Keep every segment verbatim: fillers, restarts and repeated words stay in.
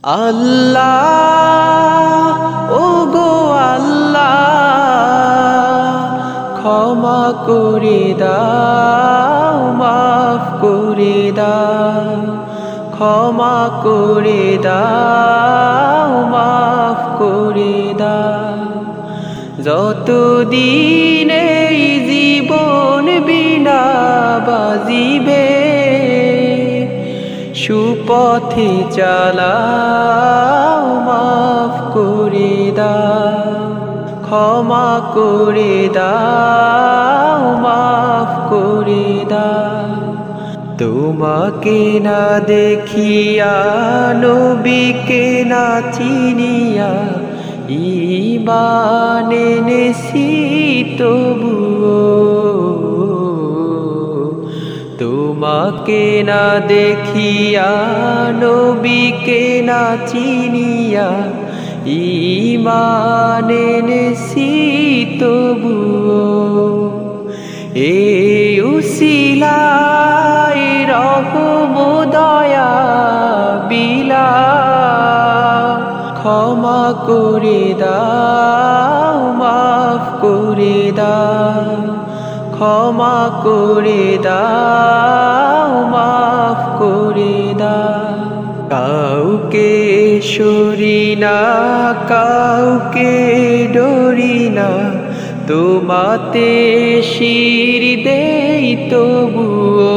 আল্লাহ ও গো আল্লাহ ক্ষমা করে দাও মাফ করে দাও ক্ষমা করে দাও মাফ করে দাও যতদিন এই জীবন বিনা বাজিবে সুপথে চালাও মাফ করে দাও ক্ষমা করে দাও মাফ করে দাও তোমাকে না দেখিয়া নবীকে না চিনিয়া ঈমান এনেছি তবুও তোমাকে না দেখিয়া নবীকে না চিনিয়া ঈমান এনেছি তবুও এই উসিলায় রহম দয়া বিলা ক্ষমা করে দাও মাফ করে দাও ক্ষমা করে দাও মাফ করে দাও কাউকে সরি না কাউকে ডরি না তোমাতে শির দেই তবুও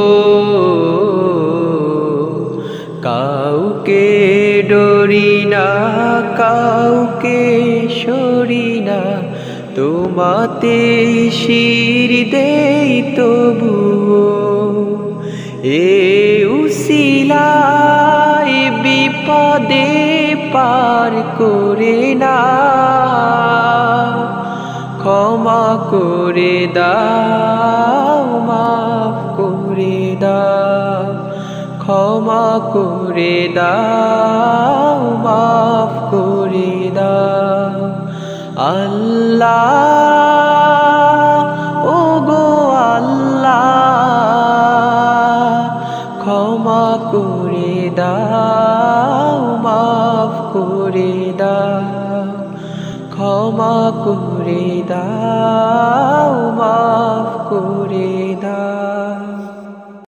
কাউকে ডরি না কাউকে সরি না তোমাতে শির দেই তবুও এ উসিলায় বিপদে পার করে না ক্ষমা করে দাও মাফ করে দাও ক্ষমা করে দাও মাফ করে দাও আল্লাহ ও গো আল্লাহ ক্ষমা করে দাও মাফ করে দাও ক্ষমা করে দাও মাফ করে